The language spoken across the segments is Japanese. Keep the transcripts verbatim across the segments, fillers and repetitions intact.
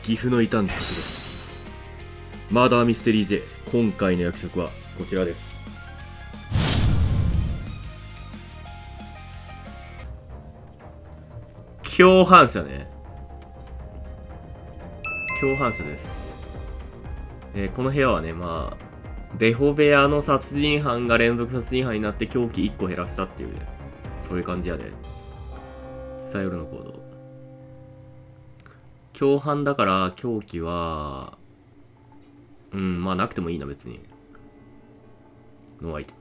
岐阜の異端児です。マーダーミステリー J、 今回の役職はこちらです。共犯者ね。共犯者です。えー、この部屋はね、まあデホ部屋の殺人犯が連続殺人犯になって凶器いっこ減らしたっていう、ね、そういう感じやで。さよるの行動。共犯だから凶器はうん、まあなくてもいいな別に。ノーアイテ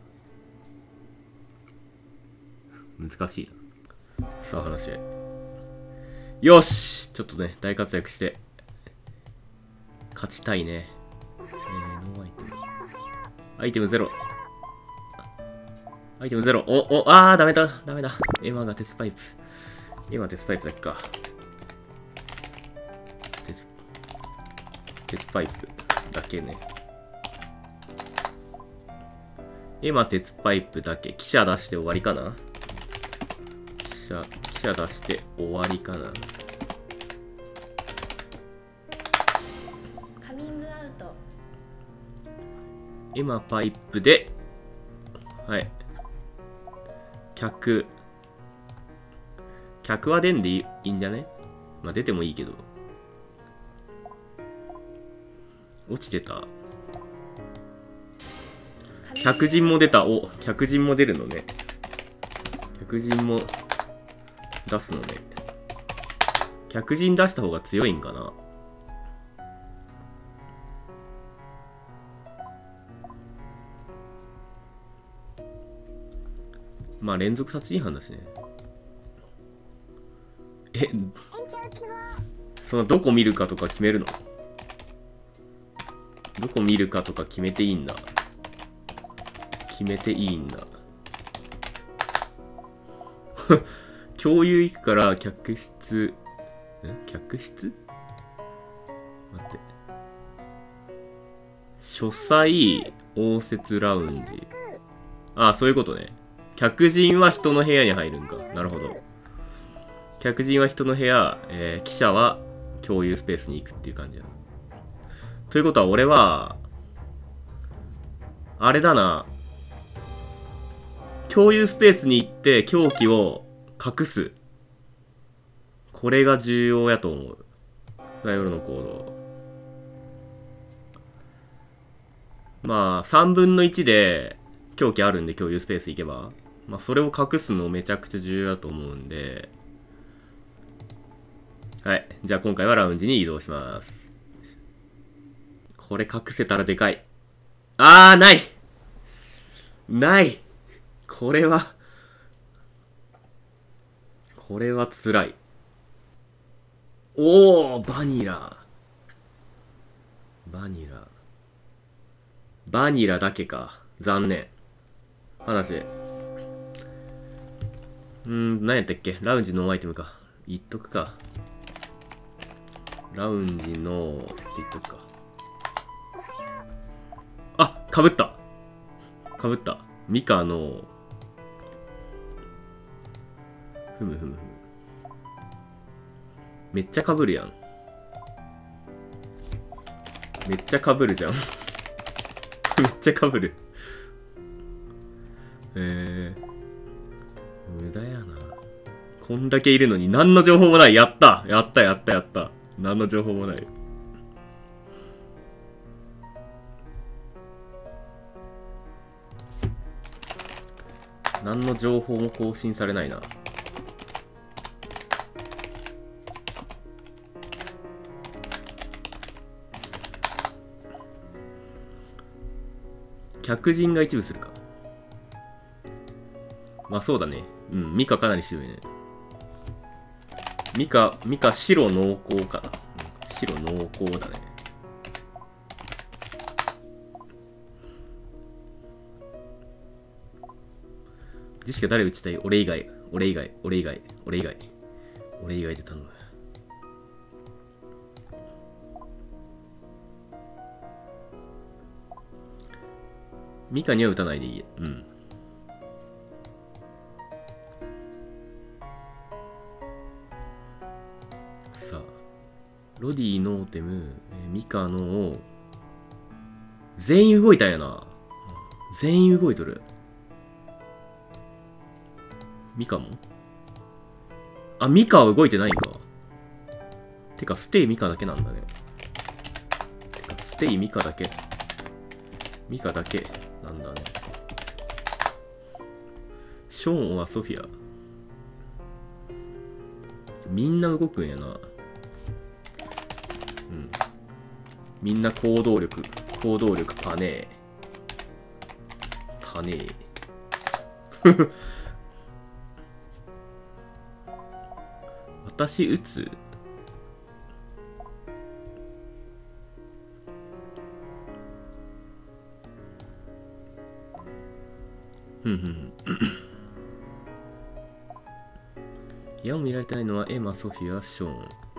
ム難しいな。さあ話し合い。よし、ちょっとね大活躍して勝ちたいね。えー、ノーアイテム。アイテムゼロ。アイテムゼロ。お、お、あー、ダメだ、ダメだ。エマが鉄パイプ。エマ鉄パイプだっけか。鉄、鉄パイプだけね。エマ鉄パイプだけ。記者出して終わりかな。記者、記者出して終わりかな。 カミングアウト。 エマパイプで、はい。客。客は出んでいい、いいんじゃね。まあ出てもいいけど。落ちてた。客人も出た。お、客人も出るのね。客人も出すのね。客人出した方が強いんかな。まあ連続殺人犯だしね。え、そのどこ見るかとか決めるの？どこ見るかとか決めていいんだ。決めていいんだ。共有行くから客室。ん？客室？待って。書斎、応接ラウンジ。ああ、そういうことね。客人は人の部屋に入るんか。なるほど。客人は人の部屋、えー、記者は共有スペースに行くっていう感じだ。ということは俺は、あれだな。共有スペースに行って凶器を隠す。これが重要やと思う。さよるの行動。まあ、さんぶんのいちで凶器あるんで共有スペース行けば。まあ、それを隠すのめちゃくちゃ重要だと思うんで。はい。じゃあ今回はラウンジに移動します。これ隠せたらでかい。あー、ないないこれは、これは辛い。おー、バニラ。バニラ。バニラだけか。残念。話。うーん、何やったっけ？ラウンジのアイテムか。言っとくか。ラウンジのって言っとくか。あ、かぶった。かぶった。ミカの、ふむふむふむ。めっちゃかぶるやん。めっちゃかぶるじゃん。めっちゃかぶる。えー、無駄やな。こんだけいるのに何の情報もない。やったやったやったやった。何の情報もない。何の情報も更新されないな。客人が一部するか。まあそうだね。うん、ミカかなり白いね。ミカ、ミカ白濃厚かな。うん、白濃厚だね。ジェシカ誰打ちたい？俺以外、俺以外、俺以外、俺以外。俺以外で頼む。ミカには打たないでいい。うん。さあ。 ロディ、ノーテム、えー、ミカの、全員動いたんやな。全員動いとる。ミカもあ、ミカは動いてないんか。てか、ステイミカだけなんだね。てか、ステイミカだけ。ミカだけなんだね。ショーンはソフィア。みんな動くんやな。うん。みんな行動力、行動力パネー。パネー。私打つふんふん。矢を見られたいのはエマ、ソフィア、ショー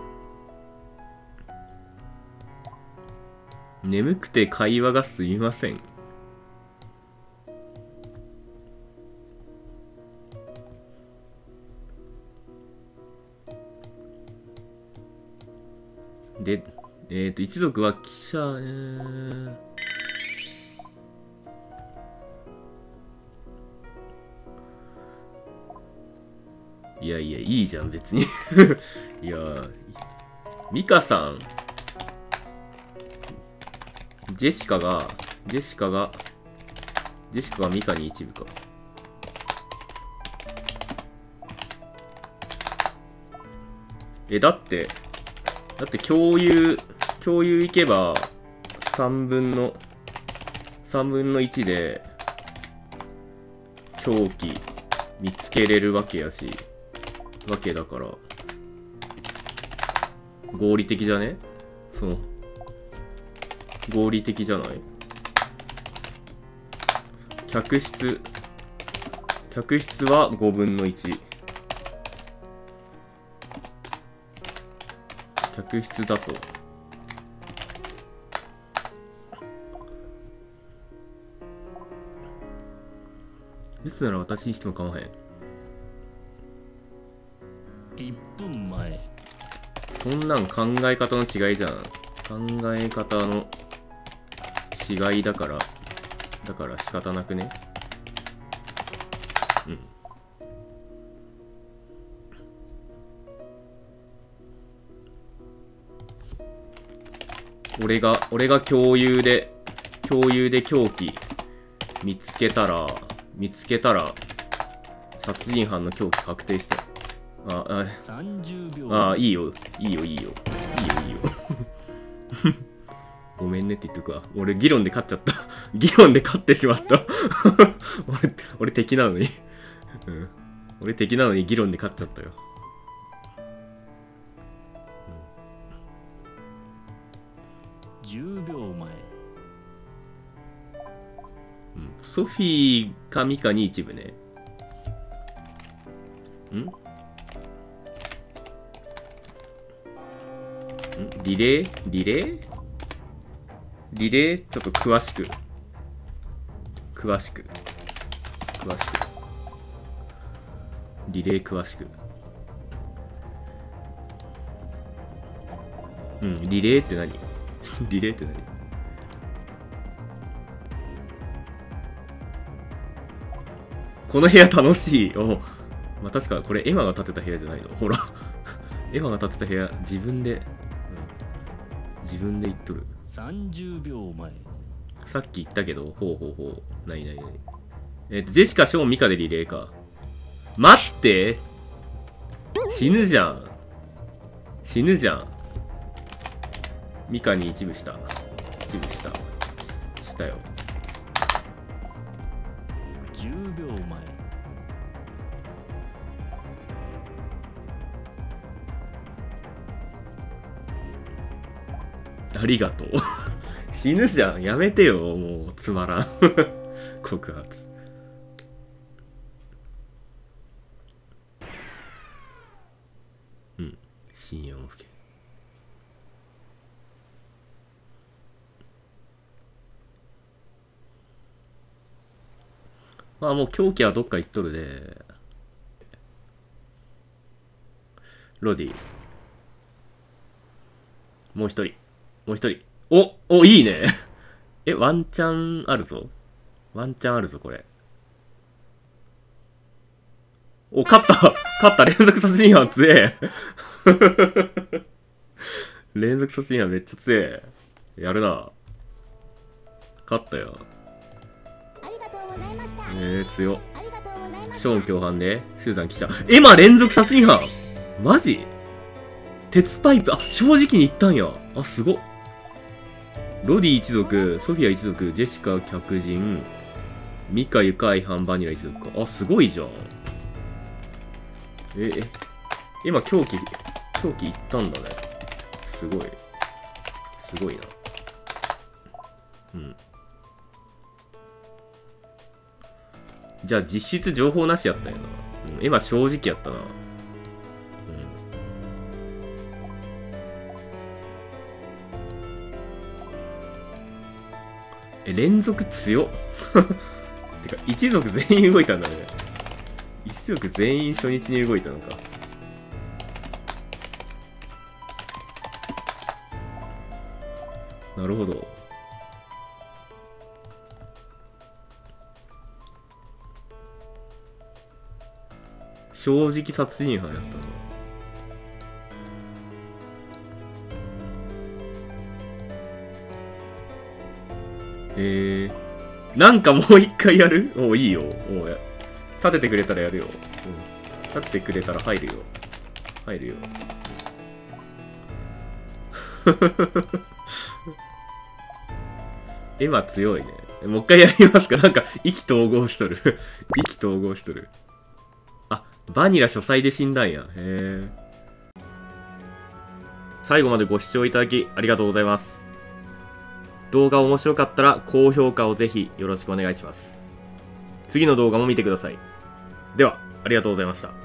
ン。眠くて会話がすみません。で、えっと、一族は記者、えー、いやいや、いいじゃん、別に。いや、ミカさん、ジェシカが、ジェシカが、ジェシカがミカに一部か。え、だって、だって共有、共有行けば、三分の、三分の一で、狂気見つけれるわけやし、わけだから、合理的じゃね？その、合理的じゃない？客室、客室はごぶんのいち。客室だと。留守なら私にしても構わへん。いっぷんまえ。そんなん考え方の違いじゃん。考え方の違いだから、だから仕方なくね。うん。俺が、俺が共有で、共有で凶器見つけたら、見つけたら、殺人犯の凶器確定した。あ、あ、ああ、いいよ、いいよ、いいよ、いいよ、いいよ。ごめんねって言っとくわ。俺、議論で勝っちゃった。議論で勝ってしまった。俺、俺敵なのに。うん。俺敵なのに議論で勝っちゃったよ。じゅうびょうまえ。うん。ソフィーかミカに一部ね。んんリレーリレーリレーちょっと詳しく。詳しく。詳しく。リレー詳しく。うん、リレーって何？リレーって何？この部屋楽しい。おまあ、確かこれエマが建てた部屋じゃないの？ほら。エマが建てた部屋、自分で、うん、自分で言っとる。さんじゅうびょうまえ。さっき言ったけど、ほうほうほう。ないないない。えっと、ジェシカ、ショーン、ミカでリレーか。待って死ぬじゃん。死ぬじゃん。ミカに一部した。一部した。したよ。じゅうびょうまえ。ありがとう。死ぬじゃん。やめてよ。もう、つまらん。告発。うん。信用不け。まあもう狂気はどっか行っとるで。ロディ。 もう一人。もう一人。おお、いいね。え、ワンチャンあるぞ。ワンチャンあるぞ、これ。お、勝った勝った連続殺人犯強え連続殺人犯めっちゃ強え。やるな。勝ったよ。えー、強っ。ショーン共犯で、スーザン記者。エマ連続殺人犯マジ鉄パイプ、あ、正直に言ったんや。あ、すごっ。ロディ一族、ソフィア一族、ジェシカ客人、ミカユカイハンバニラ一族か。あ、すごいじゃん。え、え、今狂気、狂気言ったんだね。すごい。すごいな。うん。じゃあ実質情報なしやったんやな。うん、今正直やったな。うん。え、連続強っ。てか、一族全員動いたんだね。一族全員初日に動いたのか。なるほど。正直殺人犯やったな。えー、なんかもう一回やる？おう、いいよ。おうや。立ててくれたらやるよ。うん。立ててくれたら入るよ。入るよ。エマ強いね。もう一回やりますか？なんか、意気投合しとる。意気投合しとる。あ、バニラ書斎で死んだんや。へえ。最後までご視聴いただきありがとうございます。動画面白かったら高評価をぜひよろしくお願いします。次の動画も見てください。では、ありがとうございました。